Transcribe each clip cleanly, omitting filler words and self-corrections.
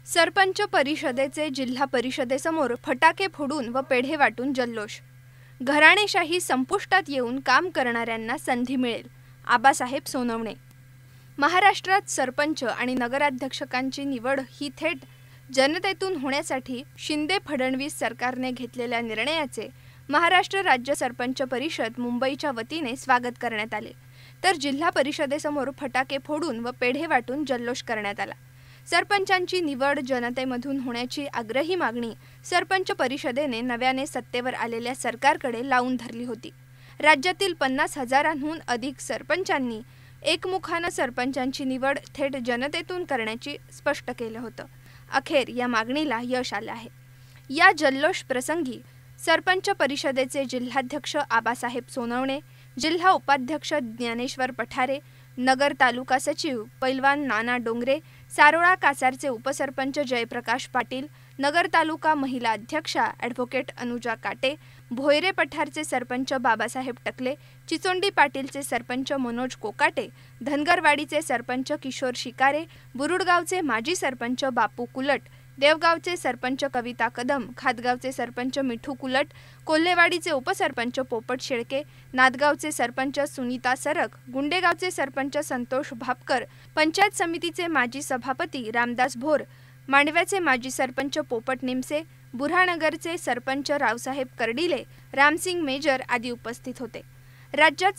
सरपंच परिषदेचे जिल्हा परिषदेसमोर फटाके फोडून व पेढे वाटून जल्लोष। घराणेशाही संपुष्टात येऊन काम करणाऱ्यांना संधी मिळेल, आबासाहेब सोनवणे। महाराष्ट्रात सरपंच आणि नगराध्यक्षकांची निवड ही थेट जनतेतून होण्यासाठी शिंदे फडणवीस सरकारने घेतलेल्या निर्णयाचे महाराष्ट्र राज्य सरपंच परिषद मुंबईच्या वतीने स्वागत करण्यात आले, तर जिल्हा परिषदेसमोर फटाके फोडून व पेढे वाटून जल्लोष करण्यात आला। सरपंचांची निवड जनतेमधून होण्याची आग्रही मागणी सरपंच परिषदेने नव्याने सत्तेवर आलेल्या सरकारकडे लावून धरली होती। राज्यातील 50,000हून अधिक सरपंचांनी एकमुखाने सरपंचांची निवड थेट जनतेतून करण्याची स्पष्ट केले होते। अखेर या मागणीला यश आले आहे। या जल्लोष प्रसंगी सरपंच परिषदेचे जिल्हाध्यक्ष आबासाहेब सोनवणे, जिल्हा उपाध्यक्ष ज्ञानेश्वर पठारे, नगर तालुका सचिव पैलवान नाना डोंगरे, सारोळा कासारचे उपसरपंच जयप्रकाश पाटील, नगर तालुका महिला अध्यक्षा ॲडव्होकेट अनुजा काटे, भोयरे पठारचे सरपंच बाबासाहेब टकले, चिचोंडी पाटीलचे सरपंच मनोज कोकाटे, धनगरवाडीचे सरपंच किशोर शिकारे, बुरुडगावचे माजी सरपंच बापू कुलट, देवगावचे सरपंच कविता कदम, खातगावचे सरपंच मिठू कुलट, कोल्हेवाडीचे उपसरपंच पोपट शेळके, नादगावचे सरपंच सुनीता सरक, गुंडेगावचे सरपंच संतोष भापकर, पंचायत समितीचे माजी सभापती रामदास भोर, मांडव्याचे माजी सरपंच पोपट निमसे, बुऱ्हाणनगरचे सरपंच रावसाहेब कर्डिले, रामसिंग मेजर आदी उपस्थित होते। राज्यात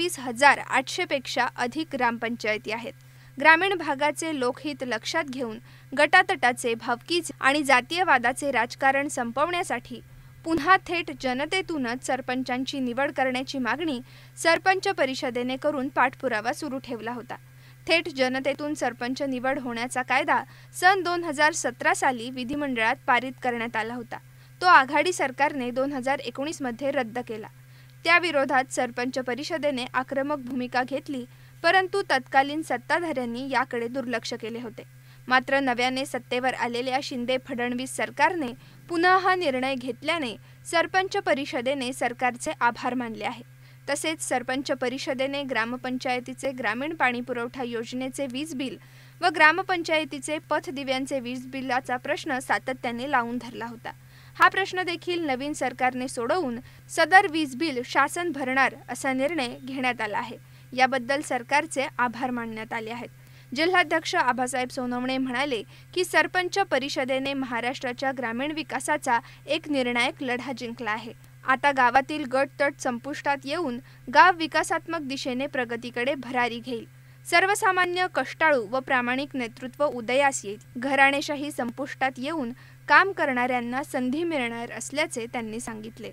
27,800 पेक्षा अधिक ग्रामपंचायती आहेत। ग्रामीण भागाचे लोकहित लक्षात घेऊन गटातटाचे, भावकीचे आणि जातीयवादाचे राजकारण संपवण्यासाठी पुन्हा थेट जनतेतूनच सरपंचांची निवड करण्याची मागणी सरपंच परिषदेने करून पाठपुरावा सुरू ठेवला होता। थेट जनतेतून सरपंच निवड होण्याचा कायदा सन 2017 साली विधिमंडळात पारित करण्यात आला होता। तो आघाडी सरकारने 2019 मध्ये रद्द केला। त्या विरोधात सरपंच परिषदेने आक्रमक भूमिका घेतली, परंतु तत्कालीन सत्ताधाऱ्यांनी याकडे दुर्लक्ष केले होते। मात्र नव्याने सत्तेवर आलेल्या शिंदे फडणवीस सरकारने पुन्हा हा निर्णय घेतल्याने सरपंच परिषदेने सरकारचे आभार मानले आहे। तसेच सरपंच परिषदेने ग्रामपंचायतीचे ग्रामीण पाणी पुरवठा योजनेचे वीज बिल व ग्रामपंचायतीचे पथदिव्यांचे वीज बिलाचा प्रश्न सातत्याने लावून धरला होता। हा प्रश्न देखील नवीन सरकारने सोडवून सदर वीज बिल शासन भरणार असा निर्णय घेण्यात आला आहे। याबद्दल सरकारचे आभार मानण्यात आले आहेत। जिल्हाध्यक्ष आबासाहेब सोनवणे म्हणाले की सरपंच परिषदेने महाराष्ट्राच्या ग्रामीण विकासाचा एक निर्णायक लढा जिंकला आहे। आता गावातील गट-तट संपुष्टात येऊन गाव विकासात्मक दिशेने प्रगतीकडे भरारी घेईल। सर्वसामान्य, कष्टाळू व प्रामाणिक नेतृत्व उदयास येईल। घराणेशाही संपुष्टात येऊन काम करणाऱ्यांना संधी मिळणार असल्याचे त्यांनी सांगितले।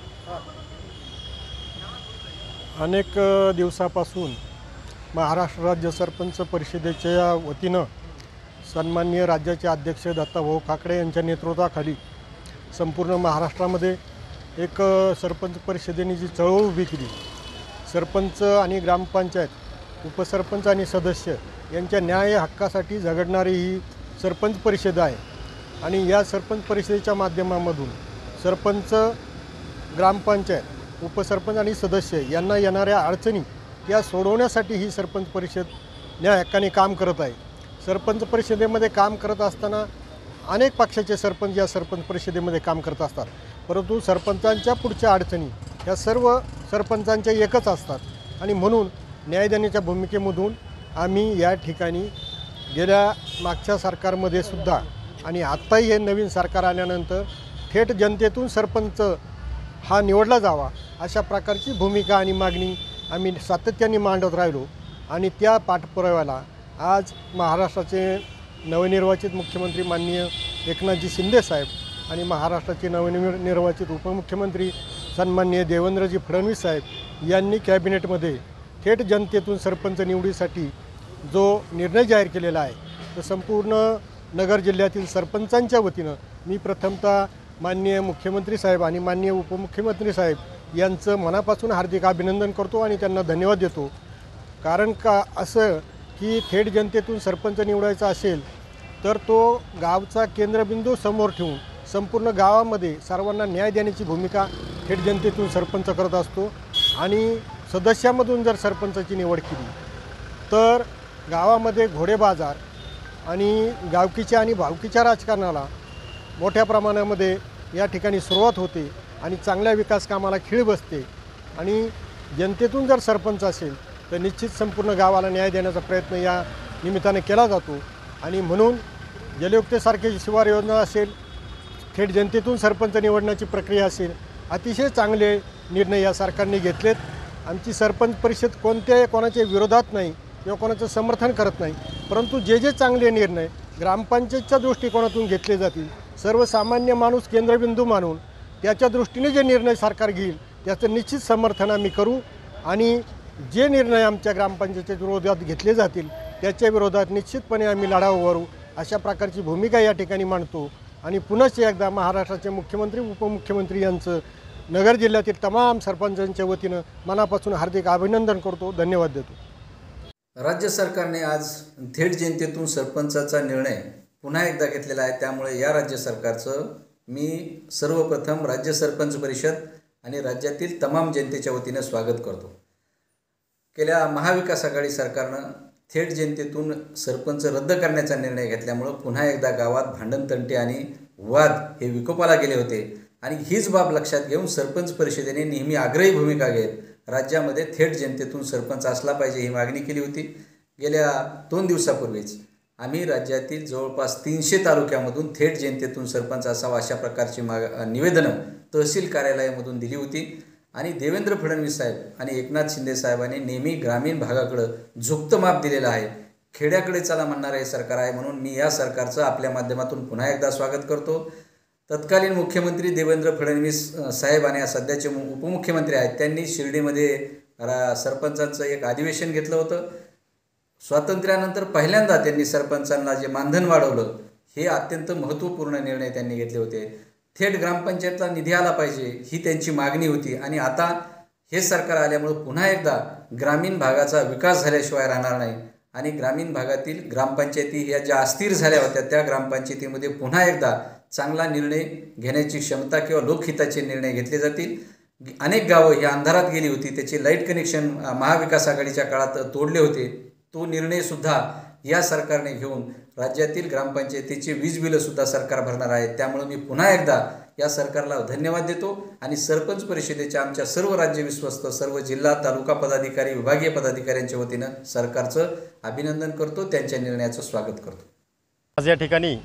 अनेक दिवसापासून महाराष्ट्र राज्य सरपंच परिषदेच्या वतीनं सन्माननीय राज्याचे अध्यक्ष दत्ताभाऊ काकडे यांच्या नेतृत्वाखाली संपूर्ण महाराष्ट्रामध्ये एक सरपंच परिषदेने जी चळवळ उभी केली, सरपंच आणि ग्रामपंचायत, उपसरपंच आणि सदस्य यांच्या न्याय हक्कासाठी झगडणारी ही सरपंच परिषद आहे। आणि या सरपंच परिषदेच्या माध्यमामधून सरपंच, ग्रामपंचायत, उपसरपंच आणि सदस्य यांना येणाऱ्या अडचणी या सोडवण्यासाठी ही सरपंच परिषद न्याय हक्काने काम करत आहे। सरपंच परिषदेमध्ये काम करत असताना अनेक पक्षाचे सरपंच या सरपंच परिषदेमध्ये काम करत असतात, परंतु सरपंचांच्या पुढच्या अडचणी या सर्व सरपंचांच्या एकच असतात। आणि म्हणून न्याय देण्याच्या भूमिकेमधून आम्ही या ठिकाणी गेल्या मागच्या सरकारमध्ये सुद्धा आणि आत्ताही हे नवीन सरकार आल्यानंतर थेट जनतेतून सरपंच हा निवडला जावा अशा प्रकारची भूमिका आणि मागणी आम्ही सातत्याने मांडत राहिलो। आणि त्या पाठपुराव्याला आज महाराष्ट्राचे नवनिर्वाचित मुख्यमंत्री माननीय एकनाथजी शिंदे साहेब आणि महाराष्ट्राचे नवनिर्वाचित उपमुख्यमंत्री सन्माननीय देवेंद्रजी फडणवीस साहेब यांनी कॅबिनेटमध्ये थेट जनतेतून सरपंच निवडीसाठी जो निर्णय जाहीर केलेला आहे, तर संपूर्ण नगर जिल्ह्यातील सरपंचांच्या वतीनं मी प्रथमतः माननीय मुख्यमंत्री साहेब आणि माननीय उपमुख्यमंत्री साहेब यांचं मनापासून हार्दिक अभिनंदन करतो आणि त्यांना धन्यवाद देतो। कारण का असं की थेट जनतेतून सरपंच निवडायचा असेल तर तो गावचा केंद्रबिंदू समोर ठेवून संपूर्ण गावामध्ये सर्वांना न्याय देण्याची भूमिका थेट जनतेतून सरपंच करत असतो। आणि सदस्यामधून जर सरपंचाची निवड केली तर गावामध्ये घोडेबाजार आणि गावकीच्या आणि भावकीच्या राजकारणाला मोठ्या प्रमाणामध्ये या ठिकाणी सुरुवात होते आणि चांगल्या विकास कामाला खीळ बसते आणि जनतेतून जर सरपंच असेल तर निश्चित संपूर्ण गावाला न्याय देण्याचा प्रयत्न या निमित्ताने केला जातो आणि म्हणून जलयुक्तसारखी शिवार योजना असेल, थेट जनतेतून सरपंच निवडण्याची प्रक्रिया असेल, अतिशय चांगले निर्णय या सरकारने घेतलेत। आमची सरपंच परिषद कोणाच्या विरोधात नाही किंवा कोणाचं समर्थन करत नाही, परंतु जे चांगले निर्णय ग्रामपंचायतच्या दृष्टिकोनातून घेतले जातील, सर्वसामान्य माणूस केंद्रबिंदू मानून त्याच्या दृष्टीने जे निर्णय सरकार घेईल त्याचं निश्चित समर्थन आम्ही करू आणि जे निर्णय आमच्या ग्रामपंचायतीच्या विरोधात घेतले जातील त्याच्या विरोधात निश्चितपणे आम्ही लढा उभारू, अशा प्रकारची भूमिका या ठिकाणी मांडतो। आणि पुनश्च एकदा महाराष्ट्राचे मुख्यमंत्री उपमुख्यमंत्री यांचं नगर जिल्ह्यातील तमाम सरपंचांच्या वतीनं मनापासून हार्दिक अभिनंदन करतो, धन्यवाद देतो। राज्य सरकारने आज थेट जनतेतून सरपंचाचा निर्णय पुन्हा एकदा घेतलेला आहे, त्यामुळे या राज्य सरकारचं मी सर्वप्रथम राज्य सरपंच परिषद आणि राज्यातील तमाम जनतेच्या वतीने स्वागत करतो। गेल्या महाविकास आघाडी सरकारनं थेट जनतेतून सरपंच रद्द करण्याचा निर्णय घेतल्यामुळे पुन्हा एकदा गावात भांडणतंटे आणि वाद हे विकोपाला गेले होते आणि हीच बाब लक्षात घेऊन सरपंच परिषदेने नेहमी आग्रही भूमिका घेत राज्यामध्ये थेट जनतेतून सरपंच असला पाहिजे ही मागणी केली होती। गेल्या 2 दिवसापूर्वीच आम्ही राज्यातील जवळपास 300 तालुक्यामधून थेट जनतेतून सरपंच असावा अशा प्रकारची निवेदनं तहसील कार्यालयामधून दिली होती आणि देवेंद्र फडणवीस साहेब आणि एकनाथ शिंदे साहेबांनी नेहमी ग्रामीण भागाकडे झुकतं माप दिलेलं आहे। खेड्याकडे चला म्हणणारे हे सरकार आहे, म्हणून मी या सरकारचं आपल्या माध्यमातून पुन्हा एकदा स्वागत करतो। तत्कालीन मुख्यमंत्री देवेंद्र फडणवीस साहेब आणि सध्याचे उपमुख्यमंत्री आहेत त्यांनी शिर्डीमध्ये सरपंचांचं एक अधिवेशन घेतलं होतं। स्वातंत्र्यानंतर पहिल्यांदा त्यांनी सरपंचांना जे मानधन वाढवलं हे अत्यंत महत्त्वपूर्ण निर्णय त्यांनी घेतले होते। थेट ग्रामपंचायतला निधी आला पाहिजे ही त्यांची मागणी होती आणि आता हे सरकार आल्यामुळे पुन्हा एकदा ग्रामीण भागाचा विकास झाल्याशिवाय राहणार नाही आणि ग्रामीण भागातील ग्रामपंचायती या ज्या अस्थिर झाल्या होत्या त्या ग्रामपंचायतीमध्ये पुन्हा एकदा चांगला निर्णय घेण्याची क्षमता किंवा लोकहिताचे निर्णय घेतले जातील। अनेक गावं ही अंधारात गेली होती, त्याचे लाईट कनेक्शन महाविकास आघाडीच्या काळात तोडले होते, तो निर्णयसुद्धा या सरकारने घेऊन राज्यातील ग्रामपंचायतीची वीज बिलंसुद्धा सरकार भरणार आहे। त्यामुळे मी पुन्हा एकदा या सरकारला धन्यवाद देतो आणि सरपंच परिषदेच्या आमच्या सर्व राज्य विश्वस्त, सर्व जिल्हा तालुका पदाधिकारी, विभागीय पदाधिकाऱ्यांच्या वतीनं सरकारचं अभिनंदन करतो, त्यांच्या निर्णयाचं स्वागत करतो। आज या ठिकाणी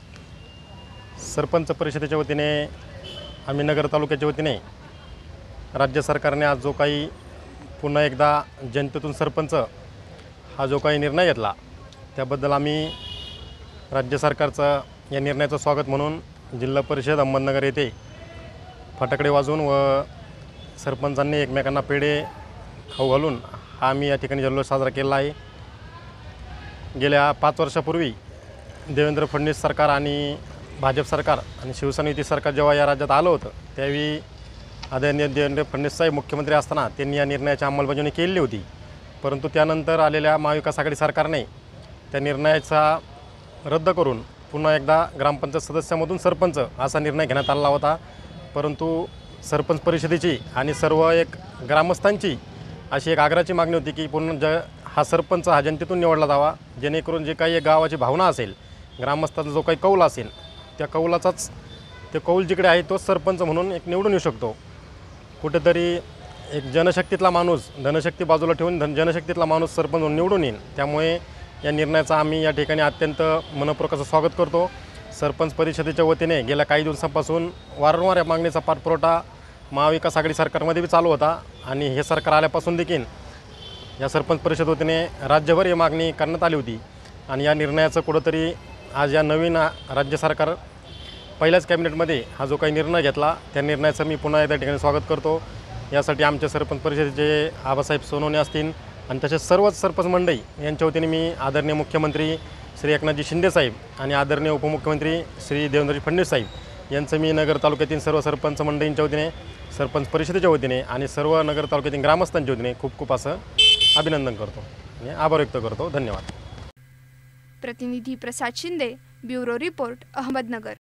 सरपंच परिषदेच्या वतीने आम्ही नगर तालुक्याच्या वतीने राज्य सरकारने आज जो काही पुन्हा एकदा जनतेतून सरपंच हा जो काही निर्णय घेतला त्याबद्दल आम्ही राज्य सरकारचा या निर्णयाचं स्वागत म्हणून जिल्हा परिषद अहमदनगर येथे फटाकडे वाजवून व सरपंचांनी एकमेकांना पेढे खाऊ घालून हा आम्ही या ठिकाणी जल्लोष साजरा केला आहे। गेल्या 5 वर्षापूर्वी देवेंद्र फडणवीस सरकार आणि भाजप सरकार आणि शिवसेना युती सरकार जेव्हा या राज्यात आलं होतं त्यावेळी आदरणीय देवेंद्र फडणवीस साहेब मुख्यमंत्री असताना त्यांनी या निर्णयाची अंमलबजावणी केलेली होती, परंतु त्यानंतर आलेल्या महाविकास आघाडी सरकारने त्या निर्णयाचा रद्द करून पुन्हा एकदा ग्रामपंचायत सदस्यामधून सरपंच असा निर्णय घेण्यात आला होता। परंतु सरपंच परिषदेची आणि सर्व एक ग्रामस्थांची अशी एक आग्रहाची मागणी होती की पुन्हा हा सरपंच हा जनतेतून निवडला जावा, जेणेकरून जे काही गावाची भावना असेल, ग्रामस्थांचा जो काही कौल असेल त्या कौलाचाच ते कौल जिकडे आहे तोच सरपंच म्हणून एक निवडून येऊ शकतो। कुठेतरी एक जनशक्तीतला माणूस धनशक्ती बाजूला ठेवून जनशक्तीतला माणूस सरपंच म्हणून निवडून येईल। त्यामुळे या निर्णयाचा आम्ही या ठिकाणी अत्यंत मनपूर्वक असं स्वागत करतो। सरपंच परिषदेच्या वतीने गेल्या काही दिवसांपासून वारंवार या मागणीचा पाठपुरवठा महाविकास आघाडी सरकारमध्ये बी चालू होता आणि हे सरकार आल्यापासून देखील या सरपंच परिषद वतीने राज्यभर ही मागणी करण्यात आली होती आणि या निर्णयाचं कुठंतरी आज या नवीन राज्य सरकार पहिल्याच कॅबिनेटमध्ये हा जो काही निर्णय घेतला त्या निर्णयाचं मी पुन्हा एकदा ठिकाणी स्वागत करतो। यासाठी आमच्या सरपंच परिषदेचे आबासाहेब सोनवणे असतील आणि तसेच सर्वच सरपंच मंडळी यांच्या वतीने मी आदरणीय मुख्यमंत्री श्री एकनाथजी शिंदे साहेब आणि आदरणीय उपमुख्यमंत्री श्री देवेंद्रजी फडणवीस साहेब यांचं मी नगर तालुक्यातील सर्व सरपंच मंडळींच्या वतीने, सरपंच परिषदेच्या वतीने आणि सर्व नगर तालुक्यातील ग्रामस्थांच्या वतीने खूप खूप असं अभिनंदन करतो आणि आभार व्यक्त करतो। धन्यवाद। प्रतिनिधी प्रसाद शिंदे, ब्युरो रिपोर्ट, अहमदनगर।